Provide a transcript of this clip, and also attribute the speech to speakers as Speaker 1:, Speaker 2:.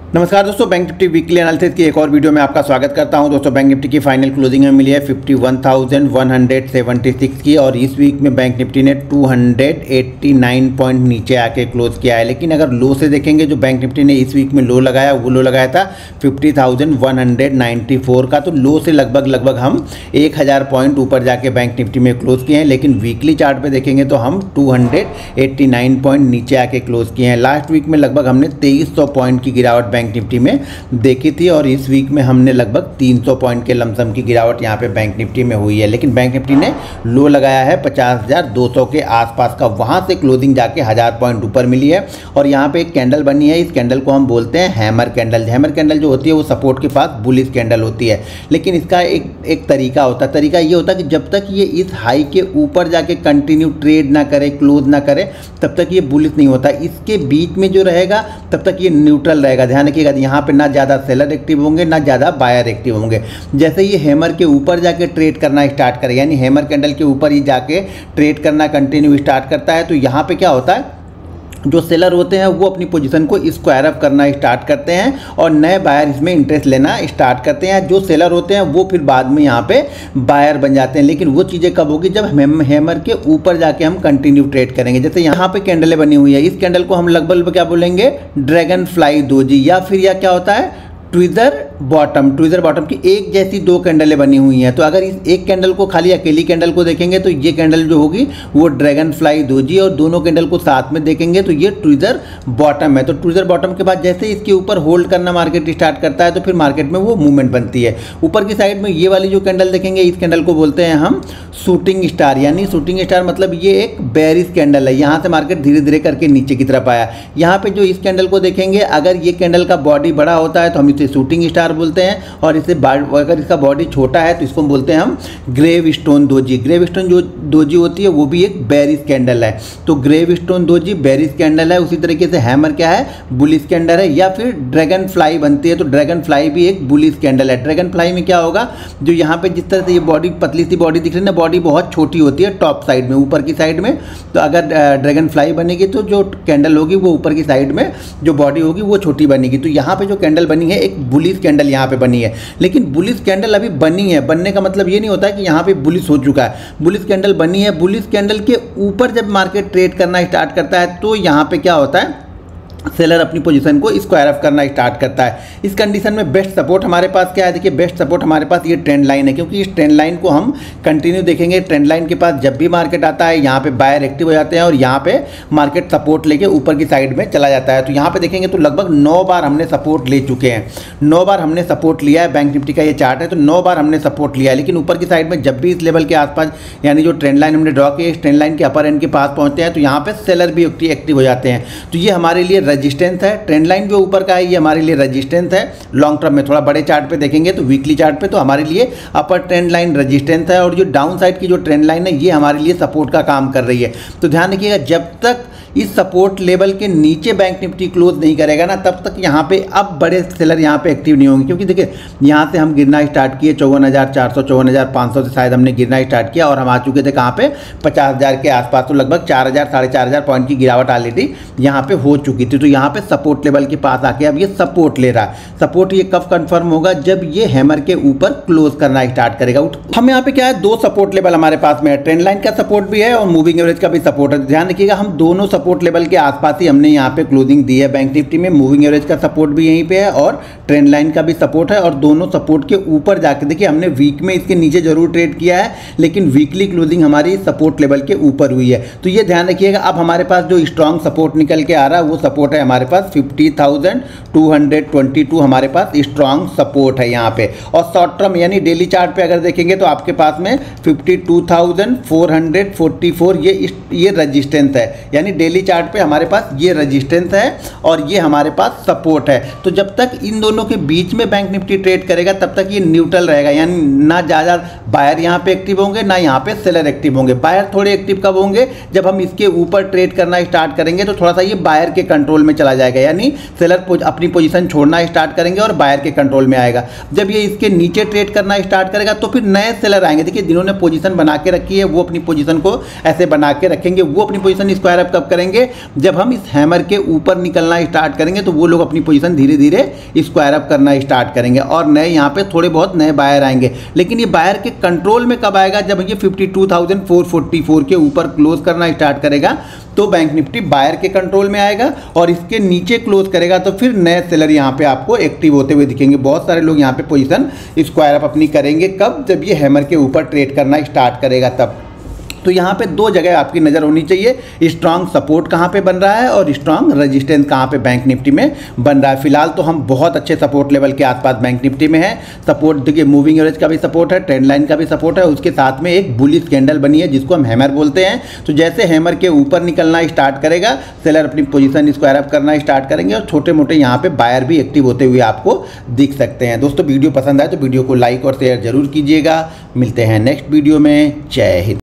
Speaker 1: नमस्कार दोस्तों, Bank Nifty weekly analysis की एक और वीडियो में आपका स्वागत करता हूं। दोस्तों बैंक निफ्टी की फाइनल क्लोजिंग में मिली है 51,176 की और इस वीक में बैंक निफ्टी ने 289 पॉइंट नीचे आके क्लोज किया है। लेकिन अगर लो से देखेंगे, जो बैंक निफ्टी ने इस वीक में लो लगाया वो लो लगाया था 50,194 का, तो लो से लगभग हम 1000 पॉइंट ऊपर जाके बैंक निफ्टी में क्लोज किए हैं। लेकिन वीकली चार्ट पे देखेंगे तो हम 289 पॉइंट नीचे आके क्लोज किए हैं। लास्ट वीक में लगभग हमने 2300 पॉइंट की गिरावट बैंक निफ्टी में देखी थी और इस वीक में हमने लगभग 300 पॉइंट के लमसम की गिरावट यहाँ पे बैंक निफ्टी में हुई है। लेकिन बैंक निफ्टी ने लो लगाया है 50,200 के आसपास का, वहाँ से क्लोजिंग जाके 1000 पॉइंट ऊपर मिली है। और यहाँ पे एक कैंडल बनी है, इस कैंडल को हम बोलते हैं हैमर कैंडल। हैमर कैंडल जो होती है वो सपोर्ट के पास बुलिश कैंडल होती है। लेकिन इसका एक तरीका होता है, तरीका ये होता है कि जब तक ये इस हाई के ऊपर जाके कंटिन्यू ट्रेड ना करे, क्लोज ना करे, तब तक ये बुलिश नहीं होता। इसके बीच में जो रहेगा तब तक ये न्यूट्रल रहेगा। ध्यान रखिएगा, यहाँ पे ना ज़्यादा सेलर एक्टिव होंगे ना ज़्यादा बायर एक्टिव होंगे। जैसे ये हैमर के ऊपर जाके ट्रेड करना स्टार्ट करे, यानी हैमर कैंडल के ऊपर ही जाके ट्रेड करना कंटिन्यू स्टार्ट करता है, तो यहाँ पे क्या होता है, जो सेलर होते हैं वो अपनी पोजीशन को स्क्वायर अप करना स्टार्ट करते हैं और नए बायर इसमें इंटरेस्ट लेना स्टार्ट करते हैं। जो सेलर होते हैं वो फिर बाद में यहाँ पे बायर बन जाते हैं। लेकिन वो चीज़ें कब होगी, जब हैमर के ऊपर जाके हम कंटिन्यू ट्रेड करेंगे। जैसे यहाँ पे कैंडलें बनी हुई है, इस कैंडल को हम लगभग क्या बोलेंगे, ड्रैगन फ्लाई दोजी, या फिर या क्या होता है, ट्विज़र बॉटम की एक जैसी दो कैंडलें बनी हुई हैं। तो अगर इस एक कैंडल को, खाली अकेली कैंडल को देखेंगे तो ये कैंडल जो होगी वो ड्रैगन फ्लाई दोजी, और दोनों कैंडल को साथ में देखेंगे तो ये ट्विज़र बॉटम है। तो ट्विज़र बॉटम के बाद जैसे इसके ऊपर होल्ड करना मार्केट स्टार्ट करता है तो फिर मार्केट में वो मूवमेंट बनती है। ऊपर की साइड में ये वाली जो कैंडल देखेंगे, इस कैंडल को बोलते हैं हम शूटिंग स्टार, यानी शूटिंग स्टार मतलब ये एक बेरिश कैंडल है। यहाँ से मार्केट धीरे धीरे करके नीचे की तरफ आया। यहाँ पे जो इस कैंडल को देखेंगे, अगर ये कैंडल का बॉडी बड़ा होता है तो हम इसे शूटिंग स्टार बोलते हैं, और इसे अगर इसका बॉडी छोटा है तो इसको बोलते हैं हम gravestone doji. Gravestone जो दोजी होती है वो भी एक बेरिश कैंडल है। तो gravestone doji bearish candle है। उसी तरीके से हैमर क्या है, बुलिश कैंडल है। या फिर ड्रैगन फ्लाई बनती है, तो ड्रैगन फ्लाई भी एक बुलिश कैंडल है। ड्रैगन फ्लाई में क्या होगा, जो यहाँ पे जिस तरह से ये बॉडी, पतली सी बॉडी दिख रही है ना, बॉडी बहुत छोटी होती है टॉप साइड में, ऊपर की साइड में। तो अगर ड्रैगन फ्लाई बनेगी तो जो कैंडल होगी वो ऊपर की साइड में जो बॉडी होगी वो छोटी बनेगी। तो यहाँ पे जो कैंडल बनी है, एक बुलिश कैंडल यहाँ पे बनी है। लेकिन बुलिश कैंडल अभी बनी है, बनने का मतलब ये नहीं होता है कि यहाँ पे बुलिश हो चुका है। बुलिश कैंडल बनी है, बुलिश कैंडल के ऊपर जब मार्केट ट्रेड करना स्टार्ट करता है तो यहाँ पे क्या होता है, सेलर अपनी पोजीशन को स्क्वायर अप करना स्टार्ट करता है। इस कंडीशन में बेस्ट सपोर्ट हमारे पास क्या है, देखिए बेस्ट सपोर्ट हमारे पास ये ट्रेंड लाइन है, क्योंकि इस ट्रेंड लाइन को हम कंटिन्यू देखेंगे। ट्रेंड लाइन के पास जब भी मार्केट आता है, यहाँ पे बायर एक्टिव हो जाते हैं और यहाँ पे मार्केट सपोर्ट लेके ऊपर की साइड में चला जाता है। तो यहाँ पे देखेंगे तो लगभग 9 बार हमने सपोर्ट ले चुके हैं, 9 बार हमने सपोर्ट लिया है। बैंक निफ्टी का ये चार्ट है, तो 9 बार हमने सपोर्ट लिया है। लेकिन ऊपर की साइड में जब भी इस लेवल के आसपास, यानी जो ट्रेंड लाइन हमने ड्रॉ की, इस ट्रेंड लाइन के अपर एंड के पास पहुँचते हैं तो यहाँ पे सेलर भी एक्टिव हो जाते हैं। तो ये हमारे लिए रजिस्टेंस है। ट्रेंड लाइन जो ऊपर का है ये हमारे लिए रेजिस्टेंस है। लॉन्ग टर्म में थोड़ा बड़े चार्ट पे देखेंगे तो वीकली चार्ट पे तो हमारे लिए अपर ट्रेंड लाइन रेजिस्टेंस है, और जो डाउन साइड की जो ट्रेंड लाइन है ये हमारे लिए सपोर्ट का काम कर रही है। तो ध्यान रखिएगा, जब तक इस सपोर्ट लेवल के नीचे बैंक निफ्टी क्लोज नहीं करेगा ना, तब तक यहाँ पे अब बड़े सेलर यहाँ पे एक्टिव नहीं होंगे। क्योंकि देखिए यहाँ से हम गिरना स्टार्ट किए 54,400 54,500 से शायद हमने गिरना स्टार्ट किया, और हम आ चुके थे कहाँ पे 50,000 के आसपास। तो लगभग 4,000 साढ़े 4,000 पॉइंट की गिरावट ऑलरेडी यहाँ पे हो चुकी थी। तो यहाँ पे सपोर्ट लेवल के पास आके अब ये सपोर्ट ले रहा है। सपोर्ट ये कब कंफर्म होगा, जब ये हैमर के ऊपर क्लोज करना स्टार्ट करेगा। हम यहाँ पे क्या है, 2 सपोर्ट लेवल हमारे पास में है, ट्रेंड लाइन का सपोर्ट भी है और मूविंग एवरेज का भी सपोर्ट है। ध्यान रखिएगा, हम दोनों सपोर्ट लेवल के आसपास ही हमने यहाँ पे क्लोजिंग दी है बैंक निफ्टी में। मूविंग एवरेज का सपोर्ट भी यहीं पे है और ट्रेंड लाइन का भी सपोर्ट है, और दोनों सपोर्ट के ऊपर जाके देखिए, हमने वीक में इसके नीचे जरूर ट्रेड किया है, लेकिन वीकली क्लोजिंग हमारी सपोर्ट लेवल के ऊपर हुई है। तो ये ध्यान रखिएगा। अब हमारे पास जो स्ट्रॉन्ग सपोर्ट निकल के आ रहा है वो सपोर्ट है हमारे पास 50,222 हमारे पास स्ट्रॉन्ग सपोर्ट है यहाँ पे। और शॉर्ट टर्म यानी डेली चार्ट पे अगर देखेंगे तो आपके पास में 52,444 ये रजिस्टेंस है, यानी डेली चार्ट पे हमारे पास ये रेजिस्टेंस है और ये हमारे पास सपोर्ट है। तो जब तक इन दोनों के बीच में बैंक निफ्टी ट्रेड करेगा तब तक ये न्यूट्रल रहेगा, यानी ना ज़्यादा बायर यहाँ पे एक्टिव होंगे ना यहाँ पे सेलर एक्टिव होंगे। बायर थोड़े एक्टिव कब होंगे, जब हम इसके ऊपर ट्रेड करना स्टार्ट करेंगे तो थोड़ा सा ये बायर के कंट्रोल कंट्रोल में चला जाएगा, यानी सेलर अपनी पोजीशन छोड़ना स्टार्ट करेंगे और बायर के कंट्रोल में आएगा। जब ये इसके नीचे ट्रेड करना स्टार्ट करेगा तो फिर नए सेलर आएंगे। देखिए जिन्होंने पोजीशन बना के रखी है वो अपनी पोजीशन को ऐसे बना के रखेंगे। वो अपनी पोजीशन स्क्वायर अप कब करेंगे? जब हम इस हैमर के ऊपर निकलना स्टार्ट करेंगे तो वो लोग अपनी पोजीशन धीरे धीरे स्क्वायर अप करना स्टार्ट करेंगे और नए यहाँ पे थोड़े बहुत नए बायर आएंगे। लेकिन ये बायर के कंट्रोल में कब आएगा? जब ये 52,444 के ऊपर क्लोज करना स्टार्ट करेगा तो बैंक निफ्टी बायर के कंट्रोल में आएगा और इसके नीचे क्लोज करेगा तो फिर नए सेलर यहाँ पे आपको एक्टिव होते हुए दिखेंगे। बहुत सारे लोग यहाँ पे पोजीशन स्क्वायर अप अपनी करेंगे। कब? जब ये हैमर के ऊपर ट्रेड करना स्टार्ट करेगा तब। तो यहाँ पे दो जगह आपकी नज़र होनी चाहिए, स्ट्रांग सपोर्ट कहाँ पे बन रहा है और स्ट्रांग रेजिस्टेंस कहाँ पे बैंक निफ्टी में बन रहा है। फिलहाल तो हम बहुत अच्छे सपोर्ट लेवल के आसपास बैंक निफ्टी में है। सपोर्ट देखिए, मूविंग एवरेज का भी सपोर्ट है, ट्रेंड लाइन का भी सपोर्ट है, उसके साथ में एक बुलिश कैंडल बनी है जिसको हम हैमर बोलते हैं। तो जैसे हैमर के ऊपर निकलना स्टार्ट करेगा सेलर अपनी पोजीशन स्क्वायर अप करना स्टार्ट करेंगे और छोटे मोटे यहाँ पे बायर भी एक्टिव होते हुए आपको दिख सकते हैं। दोस्तों वीडियो पसंद आए तो वीडियो को लाइक और शेयर जरूर कीजिएगा। मिलते हैं नेक्स्ट वीडियो में। जय हिंद।